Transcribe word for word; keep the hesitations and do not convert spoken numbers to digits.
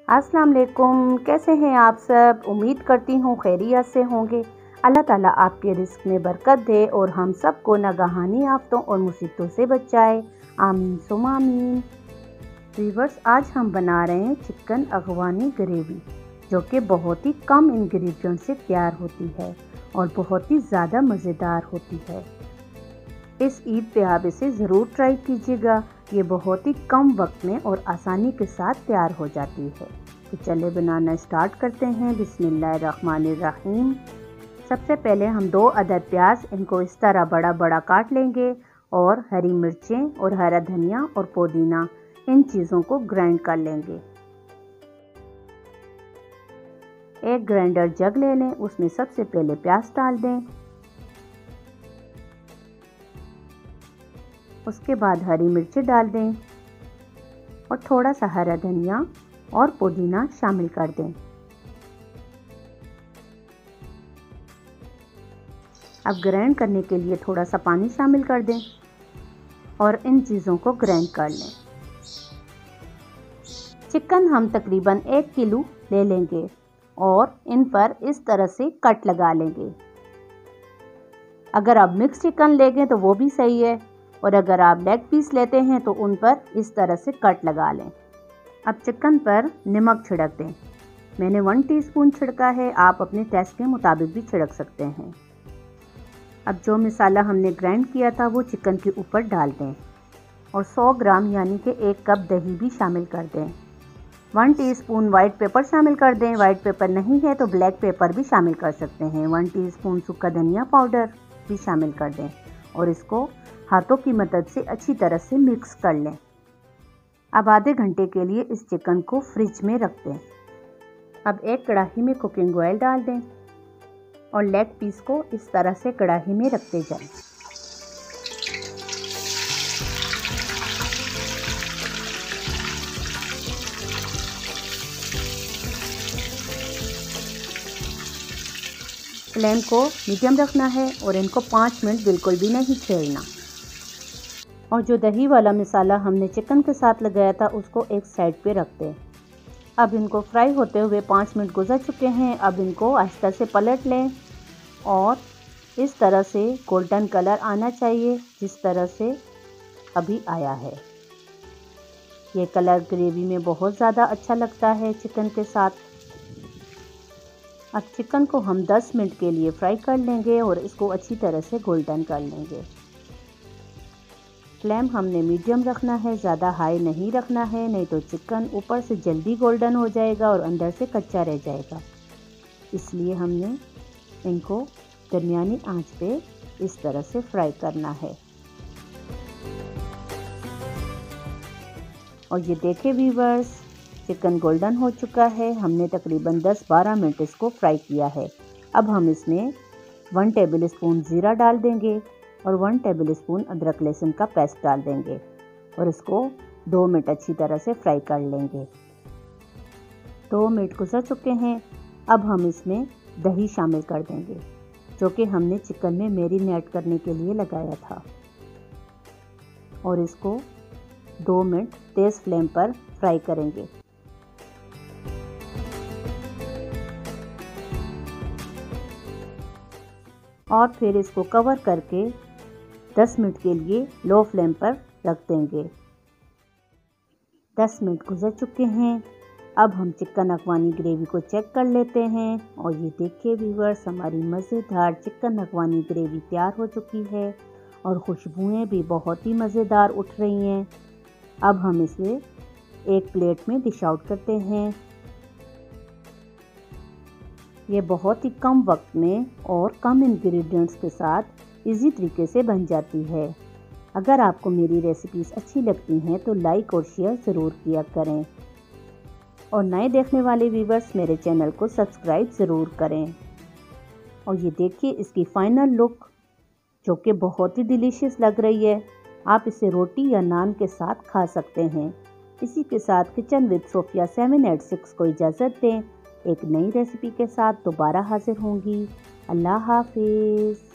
अस्सलाम वालेकुम, कैसे हैं आप सब। उम्मीद करती हूँ खैरियत से होंगे। अल्लाह ताला आपके रिस्क में बरकत दे और हम सबको नगाहानी आफतों और मुसीबतों से बचाए। आमीन सुम आमीन। व्यूअर्स, आज हम बना रहे हैं चिकन अगवानी ग्रेवी, जो कि बहुत ही कम इंग्रेडिएंट से तैयार होती है और बहुत ही ज़्यादा मज़ेदार होती है। इस ईद पे आप इसे ज़रूर ट्राई कीजिएगा। ये बहुत ही कम वक्त में और आसानी के साथ तैयार हो जाती है। तो चले बनाना स्टार्ट करते हैं। बिस्मिल्लाहिर्रहमानिर्रहीम। सबसे पहले हम दो अदद प्याज, इनको इस तरह बड़ा बड़ा काट लेंगे और हरी मिर्चें और हरा धनिया और पुदीना, इन चीज़ों को ग्राइंड कर लेंगे। एक ग्राइंडर जग ले लें, उसमें सबसे पहले प्याज डाल दें, उसके बाद हरी मिर्चें डाल दें और थोड़ा सा हरा धनिया और पुदीना शामिल कर दें। अब ग्राइंड करने के लिए थोड़ा सा पानी शामिल कर दें और इन चीज़ों को ग्राइंड कर लें। चिकन हम तकरीबन एक किलो ले लेंगे और इन पर इस तरह से कट लगा लेंगे। अगर आप मिक्स चिकन लेंगे तो वो भी सही है, और अगर आप लेग पीस लेते हैं तो उन पर इस तरह से कट लगा लें। अब चिकन पर नमक छिड़क दें। मैंने वन टीस्पून छिड़का है, आप अपने टेस्ट के मुताबिक भी छिड़क सकते हैं। अब जो मसाला हमने ग्राइंड किया था वो चिकन के ऊपर डाल दें और सौ ग्राम यानी कि एक कप दही भी शामिल कर दें। वन टीस्पून वाइट पेपर शामिल कर दें। वाइट पेपर नहीं है तो ब्लैक पेपर भी शामिल कर सकते हैं। वन टीस्पून सूखा धनिया पाउडर भी शामिल कर दें और इसको हाथों की मदद से अच्छी तरह से मिक्स कर लें। अब आधे घंटे के लिए इस चिकन को फ्रिज में रख दें। अब एक कढ़ाई में कुकिंग ऑयल डाल दें और लेग पीस को इस तरह से कढ़ाई में रखते जाएं। फ्लेम को मीडियम रखना है और इनको पाँच मिनट बिल्कुल भी नहीं छेड़ना। और जो दही वाला मसाला हमने चिकन के साथ लगाया था उसको एक साइड पे रख दें। अब इनको फ्राई होते हुए पाँच मिनट गुजर चुके हैं। अब इनको आहिस्ता से पलट लें और इस तरह से गोल्डन कलर आना चाहिए, जिस तरह से अभी आया है। ये कलर ग्रेवी में बहुत ज़्यादा अच्छा लगता है चिकन के साथ। अब चिकन को हम दस मिनट के लिए फ्राई कर लेंगे और इसको अच्छी तरह से गोल्डन कर लेंगे। फ्लेम हमने मीडियम रखना है, ज़्यादा हाई नहीं रखना है, नहीं तो चिकन ऊपर से जल्दी गोल्डन हो जाएगा और अंदर से कच्चा रह जाएगा। इसलिए हमने इनको दरमियानी आंच पे इस तरह से फ्राई करना है। और ये देखें व्यूअर्स, चिकन गोल्डन हो चुका है। हमने तकरीबन दस बारह मिनट इसको फ्राई किया है। अब हम इसमें वन टेबल स्पून ज़ीरा डाल देंगे और वन टेबल स्पून अदरक लहसुन का पेस्ट डाल देंगे और इसको दो मिनट अच्छी तरह से फ्राई कर लेंगे। दो मिनट गुजर चुके हैं। अब हम इसमें दही शामिल कर देंगे, जो कि हमने चिकन में मैरिनेट करने के लिए लगाया था, और इसको दो मिनट तेज़ फ्लेम पर फ्राई करेंगे। और फिर इसको कवर करके दस मिनट के लिए लो फ्लेम पर रख देंगे। दस मिनट गुजर चुके हैं। अब हम चिकन अगवानी ग्रेवी को चेक कर लेते हैं और ये देखिए व्यूअर्स, हमारी मज़ेदार चिकन अगवानी ग्रेवी तैयार हो चुकी है और खुशबुएं भी बहुत ही मज़ेदार उठ रही हैं। अब हम इसे एक प्लेट में डिश आउट करते हैं। ये बहुत ही कम वक्त में और कम इंग्रेडिएंट्स के साथ इजी तरीके से बन जाती है। अगर आपको मेरी रेसिपीज़ अच्छी लगती हैं तो लाइक और शेयर ज़रूर किया करें, और नए देखने वाले व्यूअर्स मेरे चैनल को सब्सक्राइब ज़रूर करें। और ये देखिए इसकी फ़ाइनल लुक, जो कि बहुत ही डिलीशियस लग रही है। आप इसे रोटी या नान के साथ खा सकते हैं। इसी के साथ kitchen with Sophia seven eight six को इजाज़त दें। एक नई रेसिपी के साथ दोबारा हाजिर होंगी। अल्लाह हाफिज़।